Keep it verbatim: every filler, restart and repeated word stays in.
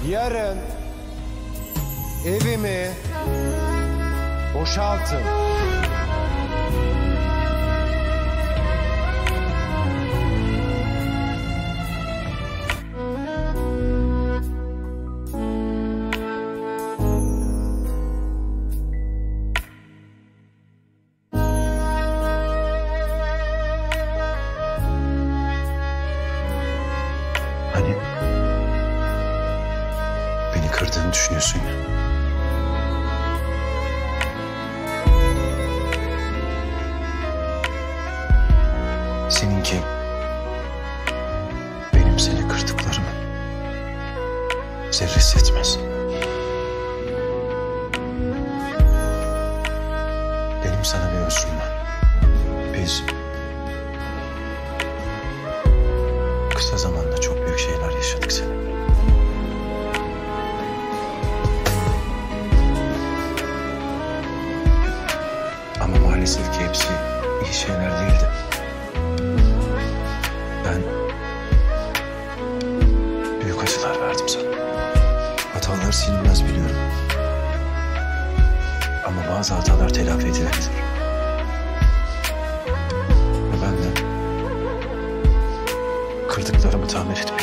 Yarın evimi boşaltın. Hani beni kırdığını düşünüyorsun ya. Seninki benim seni kırdıklarımı zerresi etmez. Benim sana bir özrüm var. Biz kısa zamanda çok büyük şeyler yaşadık seninle. Ama maalesef ki hepsi iyi şeyler değildi. Ben büyük acılar verdim sana. Hatalar silinmez biliyorum. Ama bazı hatalar telafi edilebilir. Ve ben de kırdıklarımı tamir etmek